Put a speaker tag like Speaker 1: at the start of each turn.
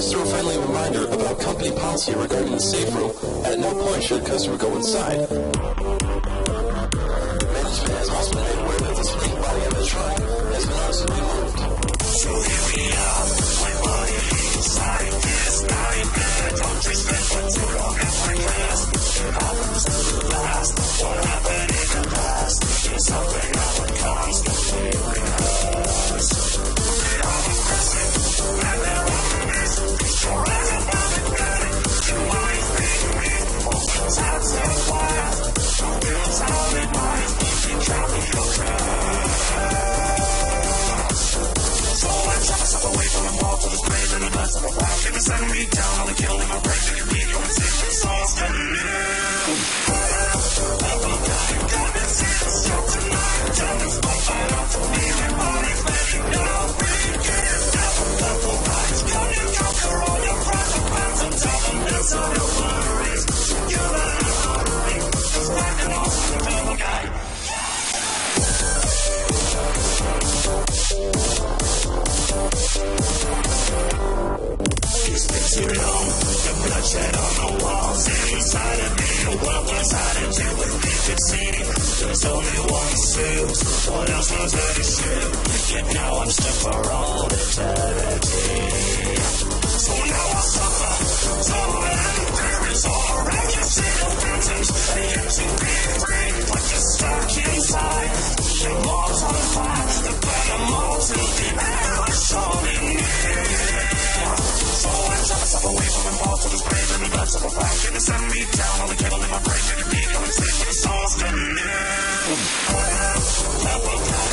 Speaker 1: Just through a friendly reminder about company policy regarding the safe room, at no point should a customer go inside. Management has also been made aware that the spring body of the truck has been noticeably moved. So here we are, my body inside this nightmare. Don't just spend for too long at my class. It happens to the last. What happened in the past is something I would constantly rehearse. They are aggressive, and they're optimistic. Your eyes are bounded better. Your mind's being read. Open tabs and quiet. Don't feel solid minds. Keep track of your craft. So I chop myself away from the wall to the grave in the dust of a fire. If it's sending me down, I'll kill in my brain. Make it leave you and sing the songs to me. Bloodshed on the walls inside of me. The world was hiding to believe it's eating. There's only one suit. What else was there to shoot? Yet now I'm stuck for all eternity. So now I suffer. So there is all around you. See the phantoms. The empty brain like you're stuck inside. The walls on fire. The venom all too deep. And I'm falling near. So I chop myself away from the wall to this grave in the guts of a fire. Can it send me down on the kettle in my brain? Can it be going to sleep with the songs to me?